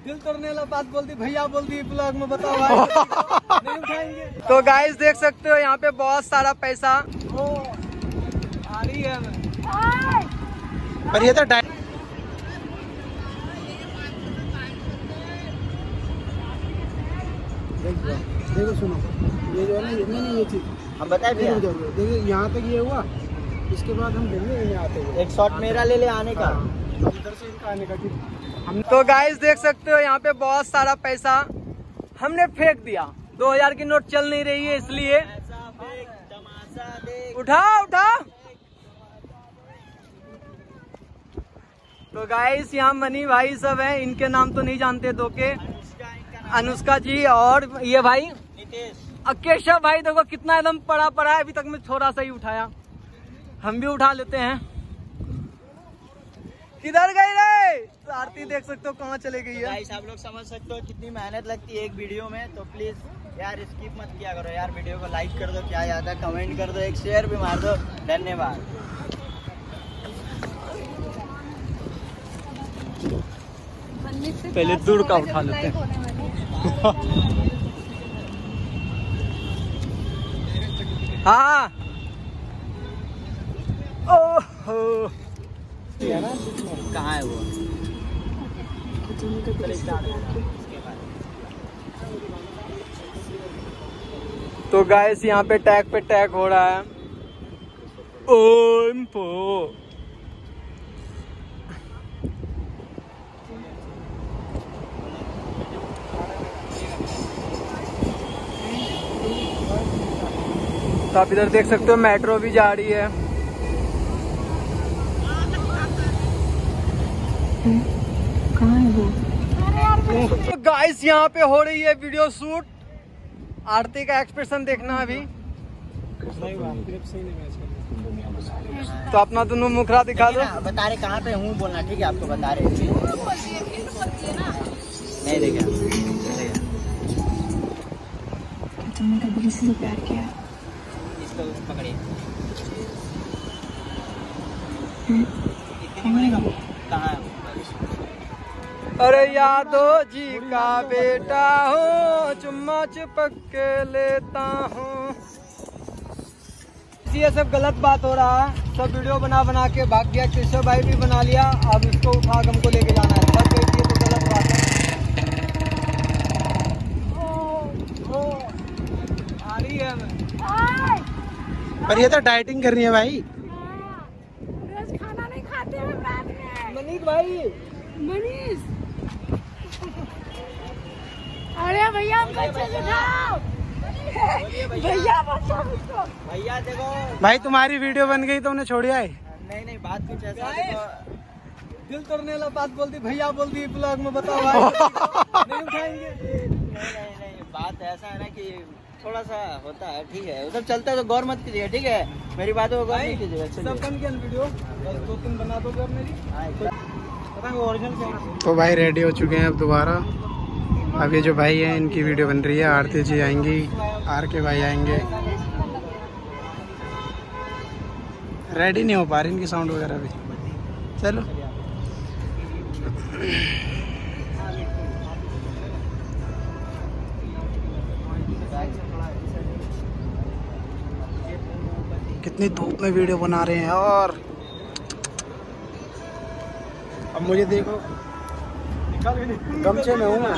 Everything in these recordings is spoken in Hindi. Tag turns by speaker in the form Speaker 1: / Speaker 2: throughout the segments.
Speaker 1: दिल तोड़ने वाला बात बोल दी भैया, बोल दी ब्लॉग में, बताओ भाई। नहीं उठाएंगे। तो गाइस देख सकते हो यहाँ पे बहुत सारा पैसा आ रही है पर ये तो देखो सुनो, ये जो है ना, ये चीज हम बताए देखिए यहाँ तक ये हुआ, इसके बाद हम देंगे इन्हें आते हुए एक शॉट मेरा ले ले आने का, इधर से इनका आने का। तो गाइस देख सकते हो यहाँ पे बहुत सारा पैसा हमने फेंक दिया। 2000 की नोट चल नहीं रही है इसलिए उठा। तो गाइस यहाँ मनी भाई सब हैं, इनके नाम तो नहीं जानते दो के, अनुष्का जी और ये भाई केशव भाई। देखो कितना एकदम पड़ा है, अभी तक मैं थोड़ा सा ही उठाया, हम भी उठा लेते हैं। किधर गई रे? तो आरती देख सकते हो कहाँ चले गई है। गाइस आप लोग समझ सकते हो कितनी मेहनत लगती है एक वीडियो में, तो प्लीज यार स्किप मत किया करो यार, वीडियो को लाइक कर दो, क्या ज्यादा कमेंट कर दो, एक शेयर भी मार दो। धन्यवाद। पहले दूर का उठा लेते हैं। हाँ ओहो कहाँ है वो? तो गाइस यहाँ पे टैग हो रहा है। ओम्पो तो आप इधर देख सकते हो मेट्रो भी जा रही है।
Speaker 2: कहाँ है वो?
Speaker 1: तो गाइस यहाँ पे हो रही है वीडियो शूट। आरती का एक्सप्रेशन देखना अभी। तो अपना दोनों मुखरा दिखा दो।
Speaker 3: बता रहे कहाँ पे हूँ बोलना, ठीक है? आपको बता रहे नहीं देखा।
Speaker 2: तुमने कभी किसी से प्यार किया?
Speaker 3: इसको पकड़िए। कहाँ है?
Speaker 1: अरे यादव जी का बेटा हूँ, चुम्मा चिपक के लेता हूँ। ये सब गलत बात हो रहा है, सब वीडियो बना के भाग गया। केशव भाई भी बना लिया, अब इसको उठा के हमको लेके जाना है। सब देखिए तो गलत बात है। आ रही है पर ये तो डाइटिंग कर रही है भाई।
Speaker 2: रोज खाना नहीं खाते हैं रात में।
Speaker 1: मनीष भाई,
Speaker 2: मनीष, अरे भैया बच्चे उठाओ, भैया बच्चा मुझको।
Speaker 3: भैया देखो
Speaker 1: भाई तुम्हारी वीडियो बन गई तो उन्हें छोड़ आए।
Speaker 3: नहीं बात कुछ ऐसा देखो,
Speaker 1: दिल तोड़ने वाला बात बोल दी भैया, बोल दी ब्लॉग में, बताओ भाई। नहीं उठाएंगे।
Speaker 3: नहीं बात ऐसा है ना कि थोड़ा सा होता है, ठीक है? उधर चलता है तो गौर मत कीजिएगा, ठीक है? मेरी बातों को गौर नहीं कीजिएगा।
Speaker 1: सब बन गया वीडियो, बस 2-3 बना दोगे अब मेरी।
Speaker 4: तो भाई रेडी हो चुके हैं अब दोबारा। अब ये जो भाई हैं इनकी वीडियो बन रही है। आरती जी आएंगी, आर के भाई आएंगे। रेडी नहीं हो पा रही इनकी साउंड वगैरह भी। चलो कितनी धूप में वीडियो बना रहे हैं यार। अब मुझे देखो, गमछे में हूँ मैं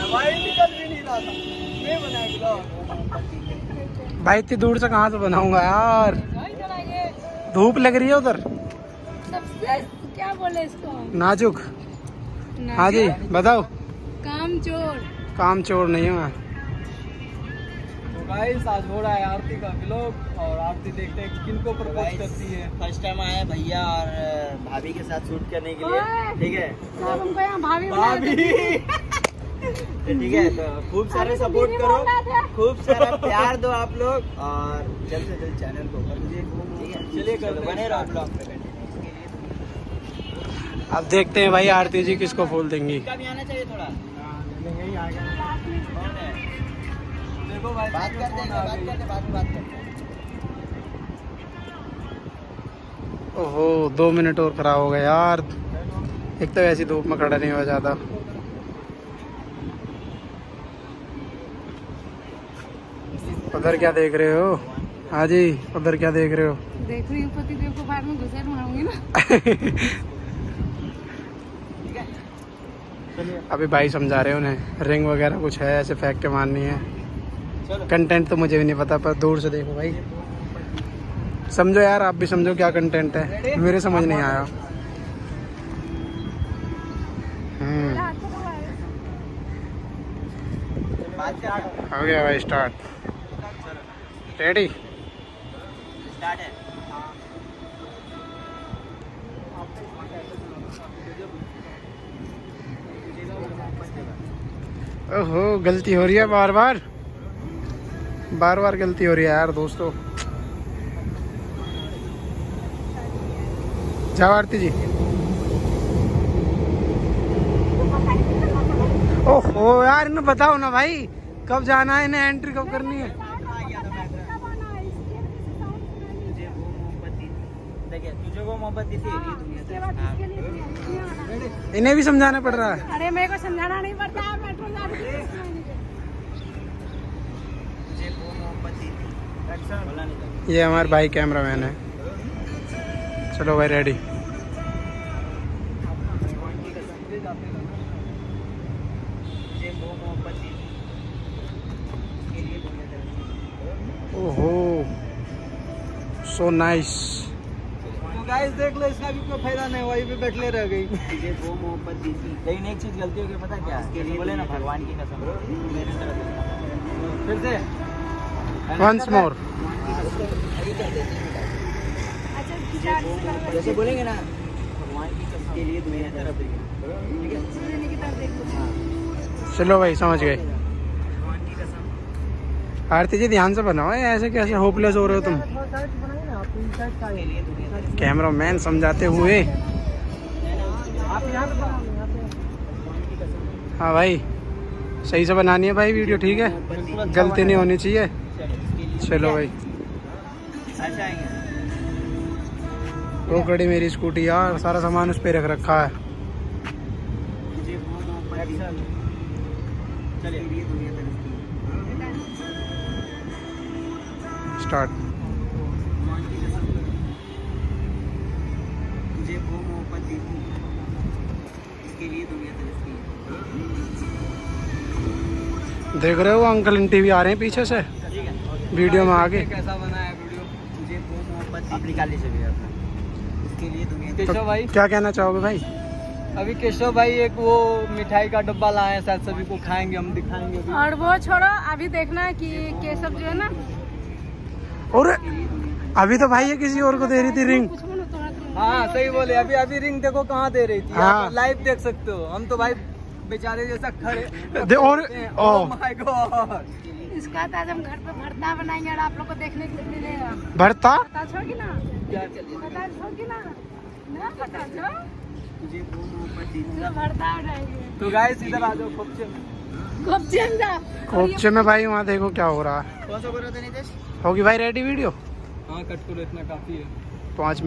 Speaker 4: भाई। इतनी दूर से कहाँ से बनाऊंगा यार, धूप लग रही है उधर।
Speaker 2: सबसे क्या बोले इसको?
Speaker 4: नाजुक। हाँ जी बताओ।
Speaker 2: काम चोर
Speaker 4: नहीं हूँ मैं।
Speaker 1: तो गाइस आज हो रहा है आरती का व्लॉग, और आरती देखते हैं किनको प्रपोज करती है।
Speaker 3: फर्स्ट टाइम आया भैया और भाभी के साथ शूट करने के लिए, ठीक है?
Speaker 2: हमको यहाँ भाभी
Speaker 3: ठीक है, तो खूब सारे सपोर्ट करो, खूब सारा प्यार दो आप लोग, और जल्द से जल्द चैनल को कर दीजिए, ठीक है? चलिए बने रहो ब्लॉग पे।
Speaker 4: अब देखते हैं भाई आरती जी किसको फूल देंगी।
Speaker 3: भी आना चाहिए थोड़ा।
Speaker 1: देखो भाई
Speaker 3: बात करते हैं, बात करते हैं।
Speaker 4: ओहो 2 मिनट और खराब हो गया यार। एक तो ऐसी धूप में खड़ा नहीं हुआ जाता। उधर क्या देख रहे हो? हाँ जी, उधर क्या देख रहे हो?
Speaker 2: देख रही हूँ पति देव को बाद में घुसेड़ मारूंगी ना।
Speaker 4: अभी भाई समझा रहे उन्हें रिंग वगैरह कुछ है, ऐसे फेंक के मारनी है। कंटेंट तो मुझे भी नहीं पता, पर दूर से देखो भाई, समझो यार, आप भी समझो क्या कंटेंट है, मेरे समझ नहीं आया। हो गया भाई स्टार्ट। रेडी?
Speaker 3: स्टार्ट है।
Speaker 4: ओहो, गलती हो रही है, बार बार गलती हो रही है यार दोस्तों। जाओ आरती जी। ओहो यार, इन्हें बताओ ना भाई कब जाना है, इन्हें एंट्री कब करनी है।
Speaker 3: तुझे वो मोमबत्ती थी,
Speaker 4: इन्हें भी समझाना पड़ रहा है।
Speaker 2: अरे मेरे को समझाना नहीं पड़ता है, मेट्रो
Speaker 4: ये हमारे भाई कैमरामैन है। चलो भाई रेडी। ओहो, सो नाइस।
Speaker 1: तो गाइस देख लो, इसका भी कोई फायदा नहीं, वहीं पे बैठले रह गई।
Speaker 3: मुझे वो मोहब्बत दी थी, लेकिन एक चीज गलती हो गई, पता क्या? बोले ना भगवान की कसम, मेरे तरफ
Speaker 1: फिर से
Speaker 4: वंस मोर।
Speaker 3: जैसे बोलेंगे ना, भगवान की कसम के लिए मेरे तरफ
Speaker 4: चलो भाई समझ गए। आरती जी ध्यान से बनाओ, ऐसे कैसे होपलेस हो रहे हो तुम? कैमरामैन समझाते हुए। हाँ भाई, सही से बनानी है भाई वीडियो, ठीक है? गलती नहीं होनी चाहिए। चलो भाई। वो खड़ी मेरी स्कूटी यार, सारा सामान उस पे रख रखा है। स्टार्ट। देख रहे हो अंकल आंटी भी आ रहे हैं पीछे से वीडियो में आगे।
Speaker 1: कैसा बना है वीडियो?
Speaker 3: मुझे वो मोहब्बत आप निकाल लीजिए इसके लिए दुनिया।
Speaker 1: केशव भाई,
Speaker 4: क्या कहना चाहोगे भाई?
Speaker 1: अभी केशव भाई एक वो मिठाई का डब्बा लाए हैं, शायद सभी को खाएंगे, हम दिखाएंगे अभी।
Speaker 2: और वो छोड़ो, अभी देखना कि केशव जो है ना,
Speaker 4: और अभी तो भाई ये किसी और को दे रही थी रिंग।
Speaker 1: हाँ सही बोले, अभी रिंग देखो कहाँ दे रही थी।
Speaker 4: हाँ।
Speaker 1: लाइव देख सकते हो, हम तो भाई बेचारे जैसा खड़े।
Speaker 4: और
Speaker 1: ओह माय गॉड,
Speaker 2: इसका तो आज हम घर पे भरता बनाएंगे और आप लोग को देखने को मिलेगा।
Speaker 4: भरता
Speaker 2: पता छोड़गी ना, पता छोड़गी ना, ना पता छो, भरता बनाएंगे।
Speaker 1: तो गाइस इधर आ जाओ,
Speaker 4: कोपचे में भाई, वहाँ देखो क्या हो रहा है।
Speaker 3: कौन सा बोल रहे थे नितेश?
Speaker 4: होगी भाई रेडी वीडियो?
Speaker 1: हाँ कट करो, इतना काफी है।
Speaker 4: 5